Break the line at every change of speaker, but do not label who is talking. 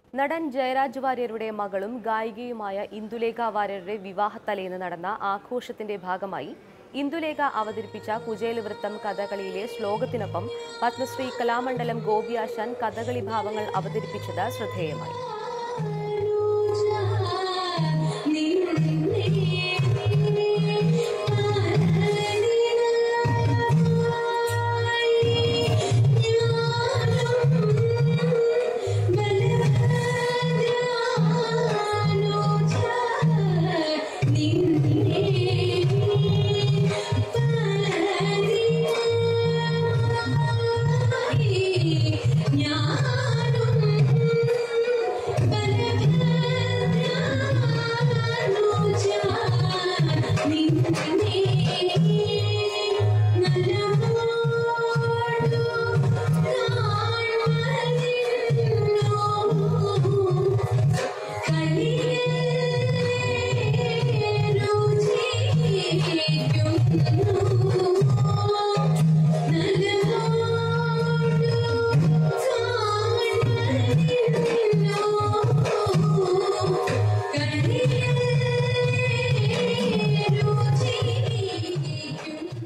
നടൻ ജയരാജ് വാര്യരുടെ മകളും ഗായികയുമായ ഇന്ദുലേഖ വാര്യരുടെ വിവാഹത്തലേന്ന് നടന്ന ആഘോഷത്തിന്റെ ഭാഗമായി ഇന്ദുലേഖ അവതരിപ്പിച്ച കുചേലവൃത്തം കഥകളിയിലെ ശ്ലോകത്തിനൊപ്പം പത്മശ്രീ കലാമണ്ഡലം ഗോപിയാശാൻ കഥകളി ഭാവങ്ങൾ അവതരിപ്പിച്ചത് ശ്രദ്ധേയമായി.